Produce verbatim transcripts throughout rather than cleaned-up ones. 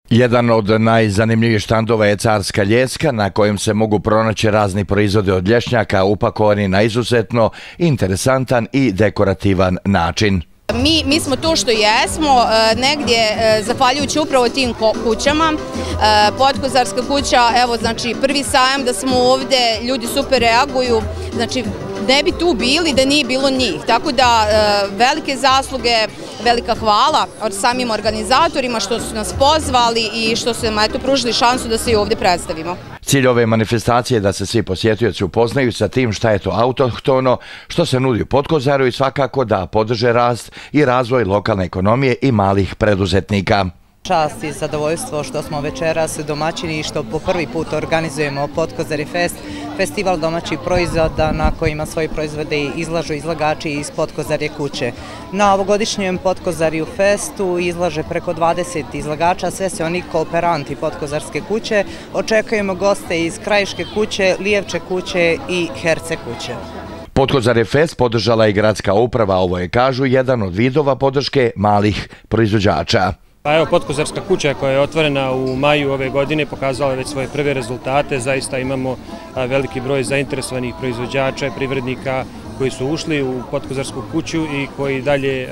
Jedan od najzanimljivijih štandova je Carska ljeska, na kojem se mogu pronaći razni proizvodi od lješnjaka upakovani na izuzetno interesantan i dekorativan način. Mi, mi smo to što jesmo, negdje zahvaljujući upravo tim kućama. Potkozarska kuća, evo znači prvi sajam da smo ovdje, ljudi super reaguju, znači ne bi tu bili da nije bilo njih. Tako da velike zasluge, velika hvala samim organizatorima što su nas pozvali i što su nam eto pružili šansu da se i ovdje predstavimo. Cilj ove manifestacije je da se svi posjetioci upoznaju sa tim šta je to autohtono, što se nudi u Potkozaru i svakako da podrže rast i razvoj lokalne ekonomije i malih preduzetnika. Čast i zadovoljstvo što smo večeras domaćini i što po prvi put organizujemo Potkozari Fest, festival domaćih proizvoda na kojima svoji proizvode izlažu izlagači iz Potkozarje kuće. Na ovogodišnjem Potkozarju Festu izlaže preko dvadeset izlagača, sve se oni kooperanti Potkozarske kuće. Očekujemo goste iz Krajiške kuće, Lijevče kuće i Herce kuće. Potkozari Fest podržala i gradska uprava, ovo je, kažu, jedan od vidova podrške malih proizvođača. Pa evo, Potkozarska kuća koja je otvorena u maju ove godine pokazala već svoje prve rezultate. Zaista imamo veliki broj zainteresovanih proizvođača i privrednika koji su ušli u Potkozarsku kuću i koji dalje,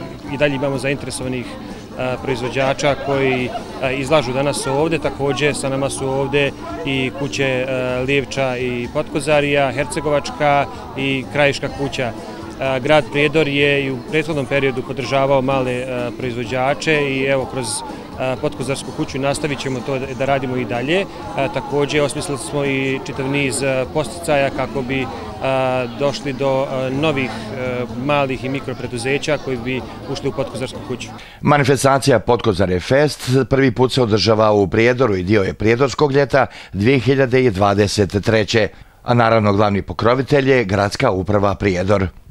i dalje imamo zainteresovanih proizvođača koji izlažu danas ovdje. Također sa nama su ovdje i kuće Lijevča i Potkozarija, Hercegovačka i Krajiška kuća. Grad Prijedor je i u prethodnom periodu podržavao male proizvođače i evo kroz Potkozarsku kuću nastavit ćemo to da radimo i dalje. Također osmislili smo i čitav niz podsticaja kako bi došli do novih malih i mikropreduzeća koji bi ušli u Potkozarsku kuću. Manifestacija Potkozari Fest prvi put se održava u Prijedoru i dio je Prijedorskog ljeta dvije hiljade dvadeset treće. A naravno glavni pokrovitelj je gradska uprava Prijedor.